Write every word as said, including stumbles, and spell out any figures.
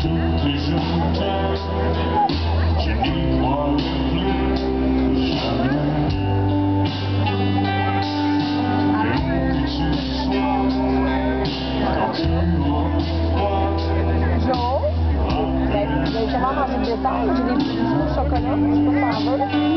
toutes les journées, je n'y crois plus jamais. Et que tu sois, quand tu m'envoies, Jo, ben, j'ai vraiment mangé de détails. J'ai des petits bisous au chocolat. Je sais pas si t'en veux.